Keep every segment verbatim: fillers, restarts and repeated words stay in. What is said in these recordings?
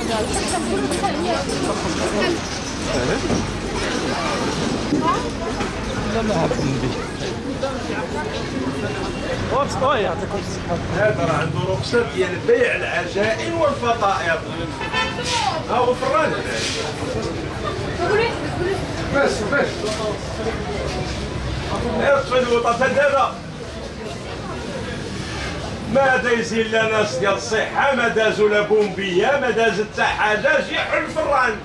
لا لا عارفين به. وبسطوي يعطيكم الصحة. هذا راه عنده رخصة ديال بيع العجائن والفطائر. ها هو فران. بس بس. ارفد الوطا دابا. ما دايزين لا ناس ديال الصحة، ما دازوا لا بومبية، ما دازت حتى حاجة، جي حل فران.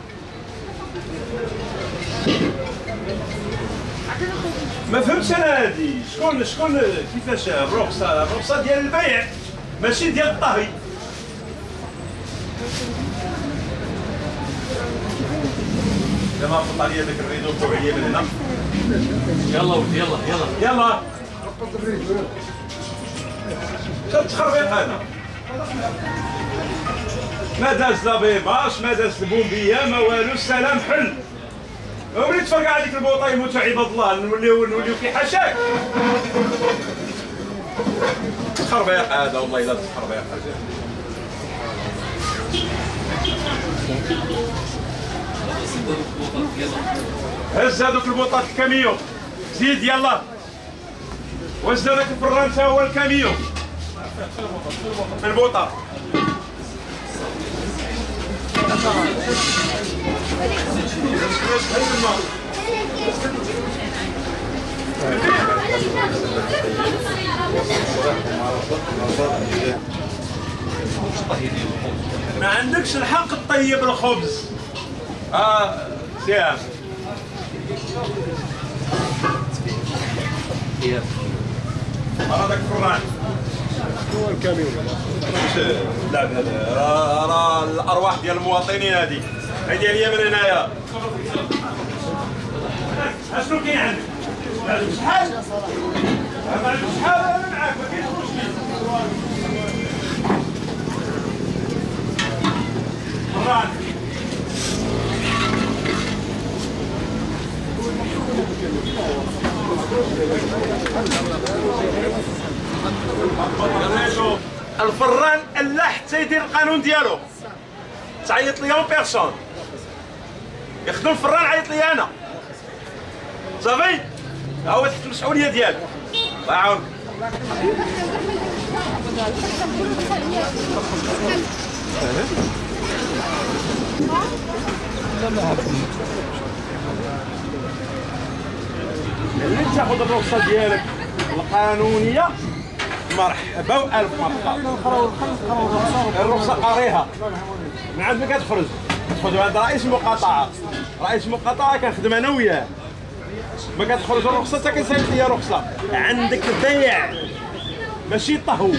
ما فهمتش انا هادي شكون شكون كيفاش الرخصه الرخصه ديال البيع ماشي ديال الطهي. دابا فط عليا داك الريدو فوق عليا من هنا. يلا ولدي يلا يلا يلا شاد تخربيق هذا. ما داز لا بيباش، ما داز البومبيه، ما والو، السلام حل. وليت تفرقع عليك البوطه يموت عباد الله، نوليو نوليو كي حاشاك. تخربيق هذا والله الا تخربيق هذا. هز هذوك البوطات الكاميون، زيد يلا. وزد هذاك الفران تا هو الكاميون. البوطه. ما عندكش الحق تطيب الخبز. اه سيام هذاك الفران هو الكاميون. لا راه راه الارواح ديال المواطنين هذه هذه هي من هنايا. اشنو كاين عندك؟ عندك شحال؟ عندك شحال؟ انا معاك ما كاينش مشكل. فران الفران الا حتى يدير القانون ديالو. تعيط لي اون بيرسون يخدم الفران، عيط لي انا صافي. ها هو تحت المسؤوليه ديالك. الله يعاونك. لا لا عارفين. اللي تاخذ الرخصه ديالك القانونيه مرحبا والف مرحبا. الرخصه قاريها من عند ما كتخرج تخرج عند رئيس المقاطعه. رئيس المقاطعه كنخدم انا وياه. ما كتخرج الرخصه حتى كنسالك ليا رخصه. عندك بيع ماشي طهو.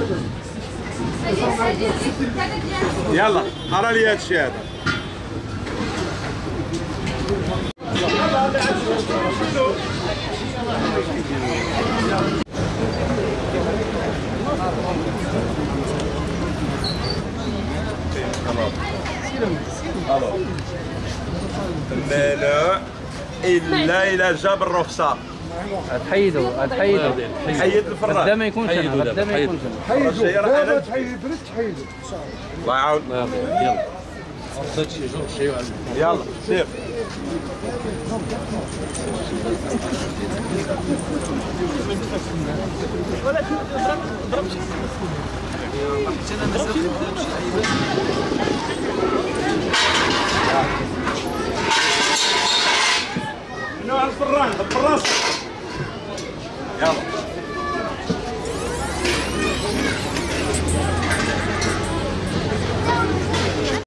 يلا قرا لي هادشي هذا. ممنوع الا الا جاب الرخصه. تحيدوا تحيدوا حيد الفران. غدا ما يكونش هنا، غدا ما يكونش هنا. حيدوا دابا تحيد برد تحيدوا. الله يعاون. يلا خرجت شي جوج شي وعلى يلا سير. نوع الفران الفران